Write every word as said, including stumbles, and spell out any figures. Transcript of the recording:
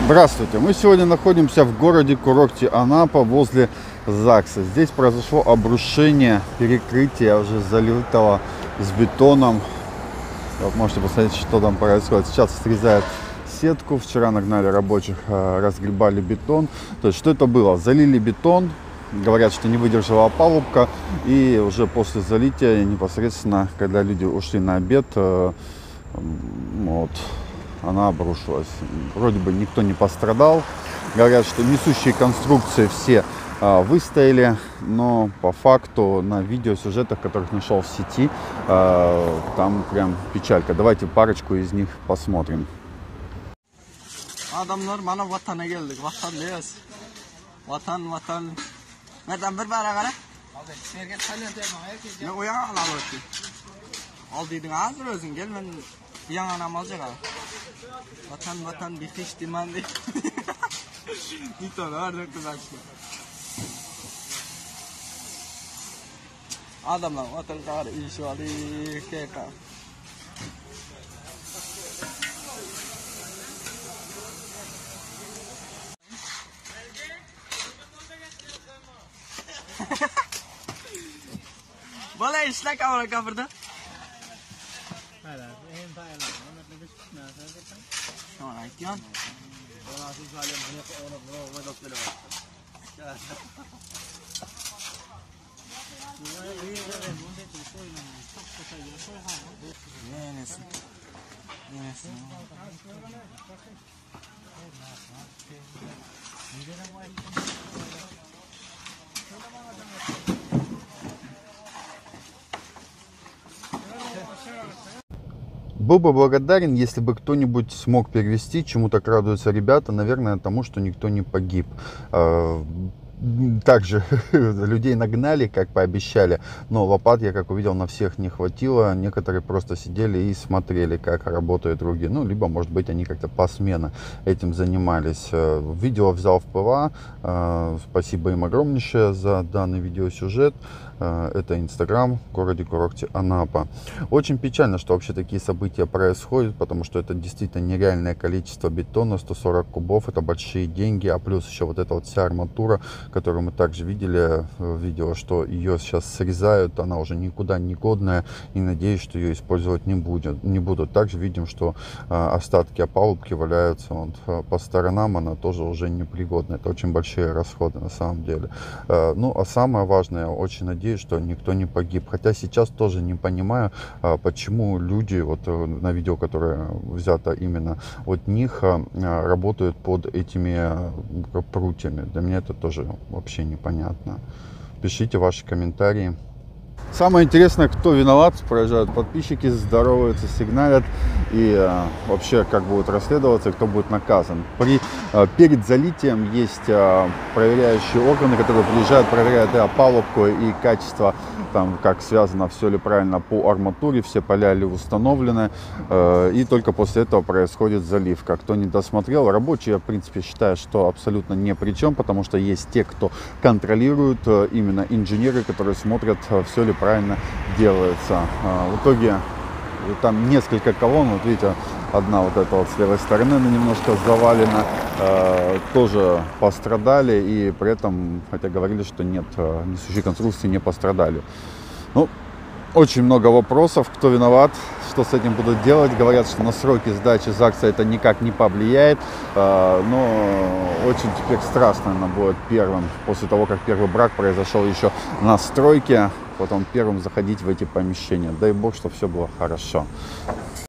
Здравствуйте! Мы сегодня находимся в городе Курокти, Анапа, возле ЗАГСа. Здесь произошло обрушение перекрытия, уже залитого с бетоном. Вот можете посмотреть, что там происходит. Сейчас срезают сетку. Вчера нагнали рабочих, разгребали бетон. То есть, что это было? Залили бетон. Говорят, что не выдержала опалубка. И уже после залития, непосредственно, когда люди ушли на обед, вот, она обрушилась. Вроде бы никто не пострадал. Говорят, что несущие конструкции все а, выстояли, но по факту на видеосюжетах, которых нашел в сети, а, там прям печалька. Давайте парочку из них посмотрим. Adamlar bana vatana geldik. Vatanlıyız. Vatan vatan. Nereden bir bara gara? Abi serget salyan tema herkes. Ne uyan ala bakı. Al dedin hazır özün gel ben yan anam alacak ha. Vatan vatan bitiş dimandi. Nito var döktü başka. Adamlar vatan kadar iş var keka. Boleh işle kamera kapırdı. Hala, hem payla. Ama ne biçim nasıl yapıyorsun? Tamam, aytiyan. Ona siz halen bunu onu bunu onu doktor var. Nenesin? Nenesin? Был бы благодарен, если бы кто-нибудь смог перевести, чему так радуются ребята, наверное, тому, что никто не погиб. Также людей нагнали, как пообещали, но лопат я, как увидел, на всех не хватило. Некоторые просто сидели и смотрели, как работают другие. Ну, либо, может быть, они как-то посменно этим занимались. Видео взял в ПВА. Спасибо им огромнейшее за данный видеосюжет. Это Инстаграм в городе Курокти, Анапа. Очень печально, что вообще такие события происходят, потому что это действительно нереальное количество бетона, сто сорок кубов, это большие деньги, а плюс еще вот эта вот вся арматура, которую мы также видели в видео, что ее сейчас срезают, она уже никуда не годная, и надеюсь, что ее использовать не будет, не будут. Также видим, что остатки опалубки валяются вот по сторонам, она тоже уже непригодна. Это очень большие расходы на самом деле. Ну, а самое важное, очень надеюсь, что никто не погиб. Хотя сейчас тоже не понимаю, почему люди, вот на видео, которое взято именно от них, работают под этими прутьями. Для меня это тоже вообще непонятно. Пишите ваши комментарии. Самое интересное, кто виноват, проезжают подписчики, здороваются, сигналят, и э, вообще как будет расследоваться, кто будет наказан. При, э, перед залитием есть э, проверяющие органы, которые приезжают, проверяют и опалубку, и качество, там, как связано, все ли правильно по арматуре, все поля ли установлены, э, и только после этого происходит заливка. Кто не досмотрел, рабочие, я в принципе считаю, что абсолютно ни при чем, потому что есть те, кто контролирует, э, именно инженеры, которые смотрят, э, все ли правильно делается. В итоге там несколько колонн, вот видите, одна вот эта вот с левой стороны, она немножко завалена, э, тоже пострадали, и при этом, хотя говорили, что нет, несущие конструкции не пострадали. Ну, очень много вопросов, кто виноват, что с этим будут делать. Говорят, что на сроки сдачи ЗАГСа это никак не повлияет, но очень теперь страшно она будет первым, после того, как первый брак произошел еще на стройке, потом первым заходить в эти помещения. Дай бог, чтобы все было хорошо.